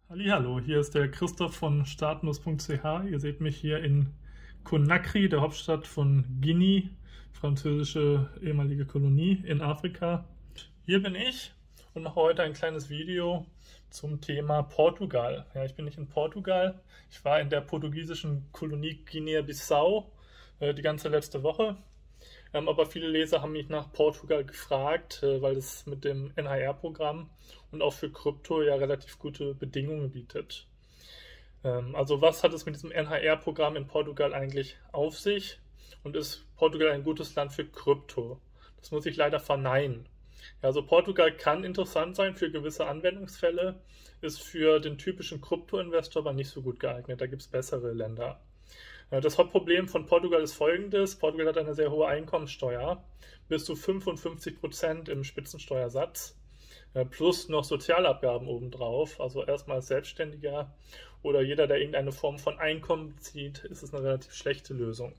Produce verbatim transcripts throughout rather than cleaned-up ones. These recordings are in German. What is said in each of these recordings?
Hallihallo, hier ist der Christoph von startnuss punkt c h. Ihr seht mich hier in Conakry, der Hauptstadt von Guinea, französische ehemalige Kolonie in Afrika. Hier bin ich und mache heute ein kleines Video zum Thema Portugal. Ja, ich bin nicht in Portugal, ich war in der portugiesischen Kolonie Guinea-Bissau äh, die ganze letzte Woche. Ähm, aber viele Leser haben mich nach Portugal gefragt, äh, weil es mit dem N H R-Programm und auch für Krypto ja relativ gute Bedingungen bietet. Ähm, also was hat es mit diesem N H R-Programm in Portugal eigentlich auf sich? Und ist Portugal ein gutes Land für Krypto? Das muss ich leider verneinen. Ja, also Portugal kann interessant sein für gewisse Anwendungsfälle, ist für den typischen Krypto-Investor aber nicht so gut geeignet. Da gibt es bessere Länder. Das Hauptproblem von Portugal ist folgendes: Portugal hat eine sehr hohe Einkommensteuer, bis zu fünfundfünfzig Prozent im Spitzensteuersatz, plus noch Sozialabgaben obendrauf. Also erstmal als Selbstständiger oder jeder, der irgendeine Form von Einkommen bezieht, ist es eine relativ schlechte Lösung.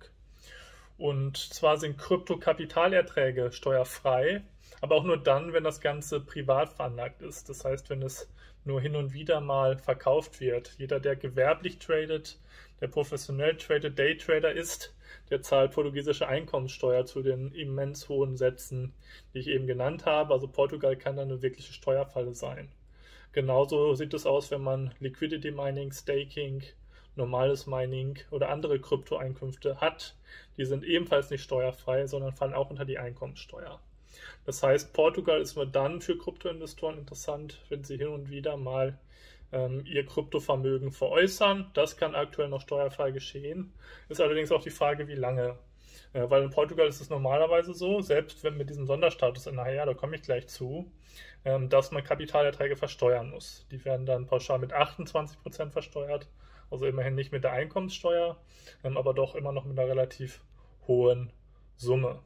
Und zwar sind Krypto-Kapitalerträge steuerfrei, aber auch nur dann, wenn das Ganze privat veranlagt ist. Das heißt, wenn es nur hin und wieder mal verkauft wird. Jeder, der gewerblich tradet, der professionell tradet, Daytrader ist, der zahlt portugiesische Einkommenssteuer zu den immens hohen Sätzen, die ich eben genannt habe. Also Portugal kann dann eine wirkliche Steuerfalle sein. Genauso sieht es aus, wenn man Liquidity Mining, Staking, normales Mining oder andere Kryptoeinkünfte hat. Die sind ebenfalls nicht steuerfrei, sondern fallen auch unter die Einkommenssteuer. Das heißt, Portugal ist nur dann für Kryptoinvestoren interessant, wenn sie hin und wieder mal ähm, ihr Kryptovermögen veräußern. Das kann aktuell noch steuerfrei geschehen. Ist allerdings auch die Frage, wie lange. Äh, weil in Portugal ist es normalerweise so, selbst wenn mit diesem Sonderstatus nachher, da komme ich gleich zu, ähm, dass man Kapitalerträge versteuern muss. Die werden dann pauschal mit achtundzwanzig Prozent versteuert, also immerhin nicht mit der Einkommenssteuer, ähm, aber doch immer noch mit einer relativ hohen Summe.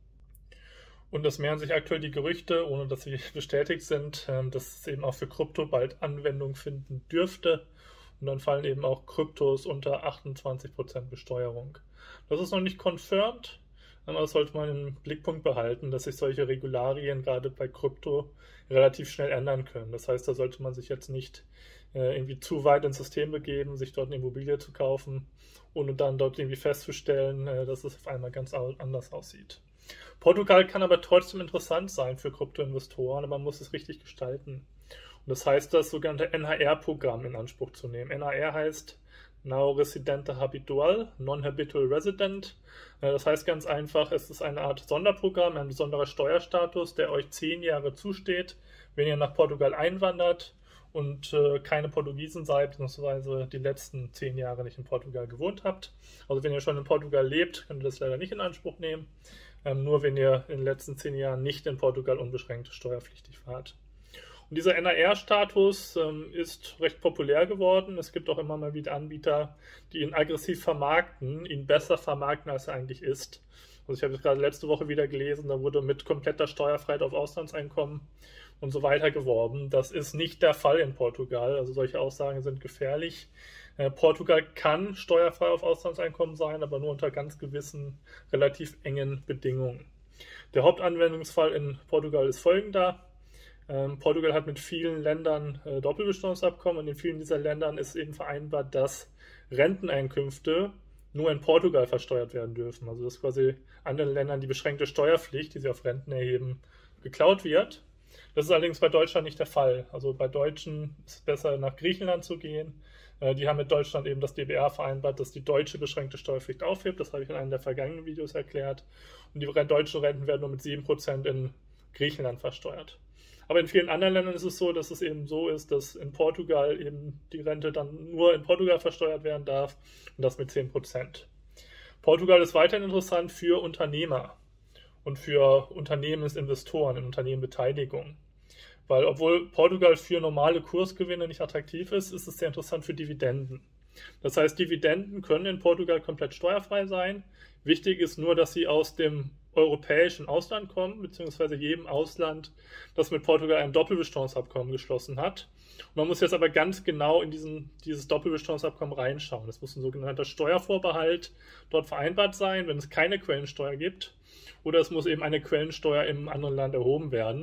Und es mehren sich aktuell die Gerüchte, ohne dass sie bestätigt sind, dass es eben auch für Krypto bald Anwendung finden dürfte. Und dann fallen eben auch Kryptos unter achtundzwanzig Prozent Besteuerung. Das ist noch nicht confirmed, aber das sollte man im Blickpunkt behalten, dass sich solche Regularien gerade bei Krypto relativ schnell ändern können. Das heißt, da sollte man sich jetzt nicht irgendwie zu weit ins System begeben, sich dort eine Immobilie zu kaufen, ohne dann dort irgendwie festzustellen, dass es auf einmal ganz anders aussieht. Portugal kann aber trotzdem interessant sein für Kryptoinvestoren, aber man muss es richtig gestalten. Und das heißt, das sogenannte N H R-Programm in Anspruch zu nehmen. N H R heißt Não Residente Habitual, Non-Habitual Resident. Das heißt ganz einfach, es ist eine Art Sonderprogramm, ein besonderer Steuerstatus, der euch zehn Jahre zusteht, wenn ihr nach Portugal einwandert und äh, keine Portugiesen seid, beziehungsweise die letzten zehn Jahre nicht in Portugal gewohnt habt. Also wenn ihr schon in Portugal lebt, könnt ihr das leider nicht in Anspruch nehmen. Ähm, nur wenn ihr in den letzten zehn Jahren nicht in Portugal unbeschränkt steuerpflichtig wart. Und dieser N H R-Status ähm, ist recht populär geworden. Es gibt auch immer mal wieder Anbieter, die ihn aggressiv vermarkten, ihn besser vermarkten, als er eigentlich ist. Also ich habe es gerade letzte Woche wieder gelesen, da wurde mit kompletter Steuerfreiheit auf Auslandseinkommen und so weiter geworben. Das ist nicht der Fall in Portugal. Also solche Aussagen sind gefährlich. Äh, Portugal kann steuerfrei auf Auslandseinkommen sein, aber nur unter ganz gewissen, relativ engen Bedingungen. Der Hauptanwendungsfall in Portugal ist folgender. Ähm, Portugal hat mit vielen Ländern äh, Doppelbesteuerungsabkommen und in vielen dieser Ländern ist eben vereinbart, dass Renteneinkünfte nur in Portugal versteuert werden dürfen. Also dass quasi anderen Ländern die beschränkte Steuerpflicht, die sie auf Renten erheben, geklaut wird. Das ist allerdings bei Deutschland nicht der Fall. Also bei Deutschen ist es besser, nach Griechenland zu gehen. Äh, die haben mit Deutschland eben das D B R vereinbart, dass die deutsche beschränkte Steuerpflicht aufhebt. Das habe ich in einem der vergangenen Videos erklärt. Und die deutschen Renten werden nur mit sieben Prozent in Griechenland versteuert. Aber in vielen anderen Ländern ist es so, dass es eben so ist, dass in Portugal eben die Rente dann nur in Portugal versteuert werden darf und das mit zehn Prozent. Portugal ist weiterhin interessant für Unternehmer und für Unternehmensinvestoren in Unternehmenbeteiligung. Weil obwohl Portugal für normale Kursgewinne nicht attraktiv ist, ist es sehr interessant für Dividenden. Das heißt, Dividenden können in Portugal komplett steuerfrei sein. Wichtig ist nur, dass sie aus dem europäischen Ausland kommen, beziehungsweise jedem Ausland, das mit Portugal ein Doppelbesteuerungsabkommen geschlossen hat. Und man muss jetzt aber ganz genau in diesen, dieses Doppelbesteuerungsabkommen reinschauen. Es muss ein sogenannter Steuervorbehalt dort vereinbart sein, wenn es keine Quellensteuer gibt, oder es muss eben eine Quellensteuer im anderen Land erhoben werden.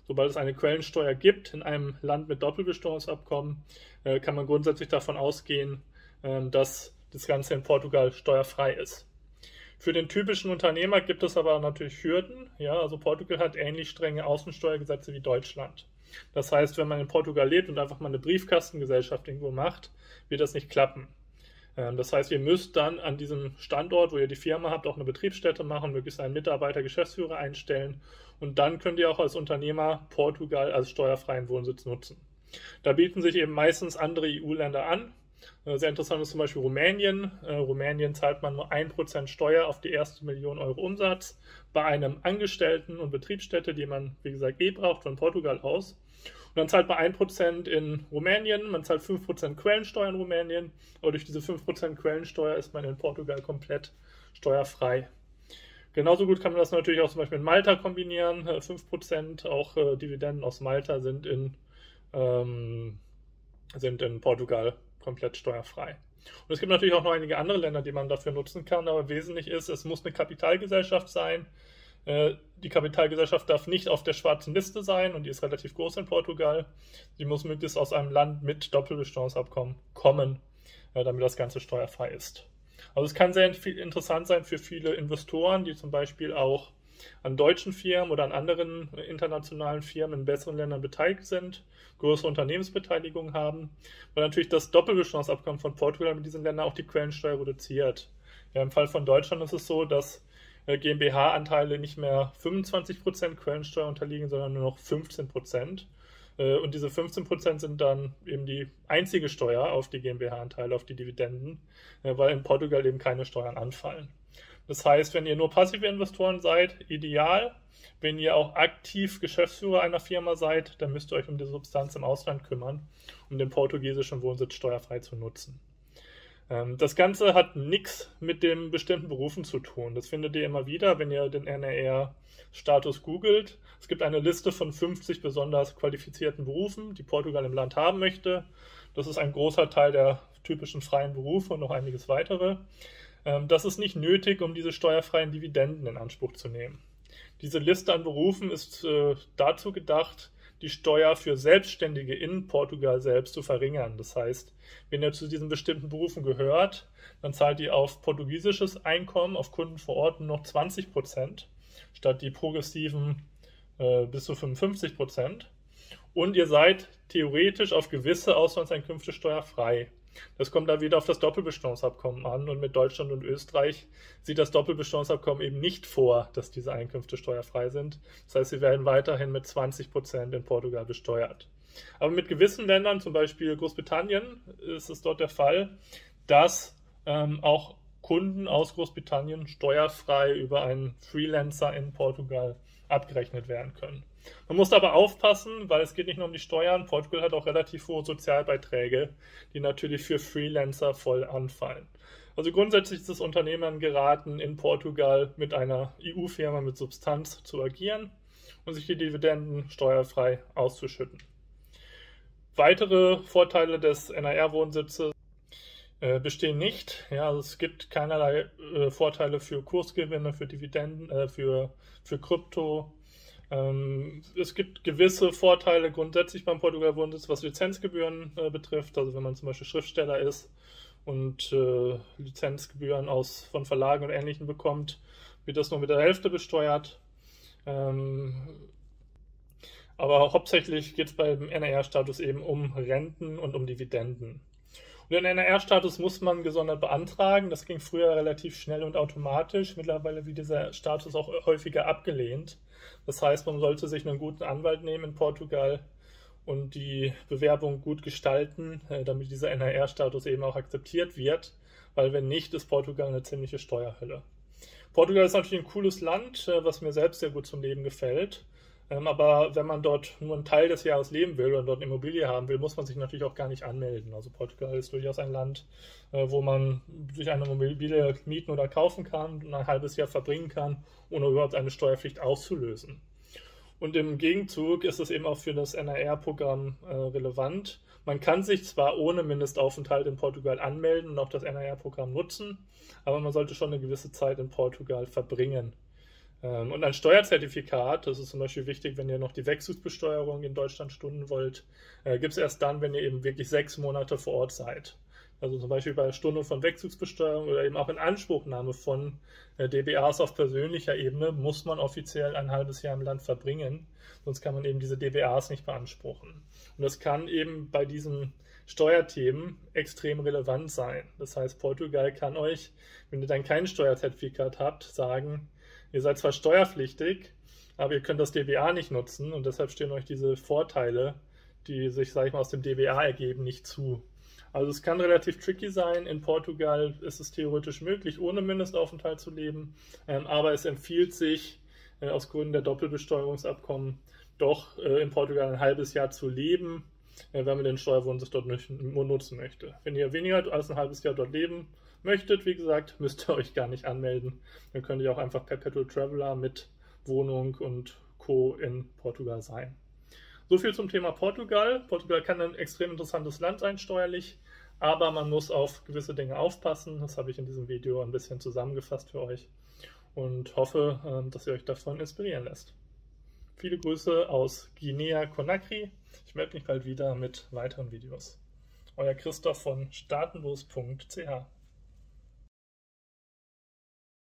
Sobald es eine Quellensteuer gibt in einem Land mit Doppelbesteuerungsabkommen, äh, kann man grundsätzlich davon ausgehen, äh, dass das Ganze in Portugal steuerfrei ist. Für den typischen Unternehmer gibt es aber natürlich Hürden. Ja, also Portugal hat ähnlich strenge Außensteuergesetze wie Deutschland. Das heißt, wenn man in Portugal lebt und einfach mal eine Briefkastengesellschaft irgendwo macht, wird das nicht klappen. Das heißt, ihr müsst dann an diesem Standort, wo ihr die Firma habt, auch eine Betriebsstätte machen, möglichst einen Mitarbeiter, Geschäftsführer einstellen und dann könnt ihr auch als Unternehmer Portugal als steuerfreien Wohnsitz nutzen. Da bieten sich eben meistens andere E U-Länder an. Sehr interessant ist zum Beispiel Rumänien. Rumänien zahlt man nur ein Prozent Steuer auf die erste Million Euro Umsatz bei einem Angestellten und Betriebsstätte, die man, wie gesagt, eh braucht, von Portugal aus. Und dann zahlt man ein Prozent in Rumänien, man zahlt fünf Prozent Quellensteuer in Rumänien, aber durch diese fünf Prozent Quellensteuer ist man in Portugal komplett steuerfrei. Genauso gut kann man das natürlich auch zum Beispiel in Malta kombinieren. fünf Prozent auch äh, Dividenden aus Malta sind in, ähm, sind in Portugal komplett steuerfrei. Und es gibt natürlich auch noch einige andere Länder, die man dafür nutzen kann, aber wesentlich ist, es muss eine Kapitalgesellschaft sein. Die Kapitalgesellschaft darf nicht auf der schwarzen Liste sein und die ist relativ groß in Portugal. Sie muss möglichst aus einem Land mit Doppelbesteuerungsabkommen kommen, damit das Ganze steuerfrei ist. Also es kann sehr interessant sein für viele Investoren, die zum Beispiel auch an deutschen Firmen oder an anderen internationalen Firmen in besseren Ländern beteiligt sind, größere Unternehmensbeteiligung haben, weil natürlich das Doppelbesteuerungsabkommen von Portugal mit diesen Ländern auch die Quellensteuer reduziert. Ja, im Fall von Deutschland ist es so, dass GmbH-Anteile nicht mehr fünfundzwanzig Prozent Quellensteuer unterliegen, sondern nur noch fünfzehn Prozent. Und diese fünfzehn Prozent sind dann eben die einzige Steuer auf die GmbH-Anteile, auf die Dividenden, weil in Portugal eben keine Steuern anfallen. Das heißt, wenn ihr nur passive Investoren seid, ideal. Wenn ihr auch aktiv Geschäftsführer einer Firma seid, dann müsst ihr euch um die Substanz im Ausland kümmern, um den portugiesischen Wohnsitz steuerfrei zu nutzen. Das Ganze hat nichts mit den bestimmten Berufen zu tun. Das findet ihr immer wieder, wenn ihr den N R R-Status googelt. Es gibt eine Liste von fünfzig besonders qualifizierten Berufen, die Portugal im Land haben möchte. Das ist ein großer Teil der typischen freien Berufe und noch einiges weitere. Das ist nicht nötig, um diese steuerfreien Dividenden in Anspruch zu nehmen. Diese Liste an Berufen ist dazu gedacht, die Steuer für Selbstständige in Portugal selbst zu verringern. Das heißt, wenn ihr zu diesen bestimmten Berufen gehört, dann zahlt ihr auf portugiesisches Einkommen, auf Kunden vor Ort nur noch zwanzig Prozent, statt die progressiven äh, bis zu fünfundfünfzig Prozent. Und ihr seid theoretisch auf gewisse Auslandseinkünfte steuerfrei. Das kommt da wieder auf das Doppelbesteuerungsabkommen an und mit Deutschland und Österreich sieht das Doppelbesteuerungsabkommen eben nicht vor, dass diese Einkünfte steuerfrei sind. Das heißt, sie werden weiterhin mit zwanzig Prozent in Portugal besteuert. Aber mit gewissen Ländern, zum Beispiel Großbritannien, ist es dort der Fall, dass ähm, auch Kunden aus Großbritannien steuerfrei über einen Freelancer in Portugal abgerechnet werden können. Man muss aber aufpassen, weil es geht nicht nur um die Steuern. Portugal hat auch relativ hohe Sozialbeiträge, die natürlich für Freelancer voll anfallen. Also grundsätzlich ist es Unternehmern geraten, in Portugal mit einer E U-Firma mit Substanz zu agieren und sich die Dividenden steuerfrei auszuschütten. Weitere Vorteile des N R R-Wohnsitzes äh, bestehen nicht. Ja, also es gibt keinerlei äh, Vorteile für Kursgewinne, für Dividenden, äh, für, für Krypto. Ähm, es gibt gewisse Vorteile grundsätzlich beim Portugal-Wohnsitz, was Lizenzgebühren äh, betrifft. Also wenn man zum Beispiel Schriftsteller ist und äh, Lizenzgebühren aus, von Verlagen und Ähnlichem bekommt, wird das nur mit der Hälfte besteuert. Ähm, aber hauptsächlich geht es beim N R R-Status eben um Renten und um Dividenden. Und den N R R-Status muss man gesondert beantragen. Das ging früher relativ schnell und automatisch. Mittlerweile wird dieser Status auch häufiger abgelehnt. Das heißt, man sollte sich einen guten Anwalt nehmen in Portugal und die Bewerbung gut gestalten, damit dieser N R R-Status eben auch akzeptiert wird, weil wenn nicht, ist Portugal eine ziemliche Steuerhölle. Portugal ist natürlich ein cooles Land, was mir selbst sehr gut zum Leben gefällt. Aber wenn man dort nur einen Teil des Jahres leben will oder dort eine Immobilie haben will, muss man sich natürlich auch gar nicht anmelden. Also Portugal ist durchaus ein Land, wo man sich eine Immobilie mieten oder kaufen kann und ein halbes Jahr verbringen kann, ohne überhaupt eine Steuerpflicht auszulösen. Und im Gegenzug ist es eben auch für das N R R-Programm äh, relevant. Man kann sich zwar ohne Mindestaufenthalt in Portugal anmelden und auch das N R R-Programm nutzen, aber man sollte schon eine gewisse Zeit in Portugal verbringen. Und ein Steuerzertifikat, das ist zum Beispiel wichtig, wenn ihr noch die Wegzugsbesteuerung in Deutschland stunden wollt, gibt es erst dann, wenn ihr eben wirklich sechs Monate vor Ort seid. Also zum Beispiel bei der Stundung von Wegzugsbesteuerung oder eben auch in Anspruchnahme von D B As auf persönlicher Ebene muss man offiziell ein halbes Jahr im Land verbringen, sonst kann man eben diese D B As nicht beanspruchen. Und das kann eben bei diesen Steuerthemen extrem relevant sein. Das heißt, Portugal kann euch, wenn ihr dann kein Steuerzertifikat habt, sagen, ihr seid zwar steuerpflichtig, aber ihr könnt das D B A nicht nutzen und deshalb stehen euch diese Vorteile, die sich, sag ich mal, aus dem D B A ergeben, nicht zu. Also es kann relativ tricky sein. In Portugal ist es theoretisch möglich, ohne Mindestaufenthalt zu leben, ähm, aber es empfiehlt sich, äh, aus Gründen der Doppelbesteuerungsabkommen, doch äh, in Portugal ein halbes Jahr zu leben, äh, wenn man den Steuerwohnsitz dort nicht nutzen möchte. Wenn ihr weniger als ein halbes Jahr dort leben möchtet, wie gesagt, müsst ihr euch gar nicht anmelden. Dann könnt ihr auch einfach Perpetual Traveler mit Wohnung und Co. in Portugal sein. So viel zum Thema Portugal. Portugal kann ein extrem interessantes Land sein steuerlich, aber man muss auf gewisse Dinge aufpassen. Das habe ich in diesem Video ein bisschen zusammengefasst für euch und hoffe, dass ihr euch davon inspirieren lässt. Viele Grüße aus Guinea-Conakry. Ich melde mich bald wieder mit weiteren Videos. Euer Christoph von staatenlos punkt c h.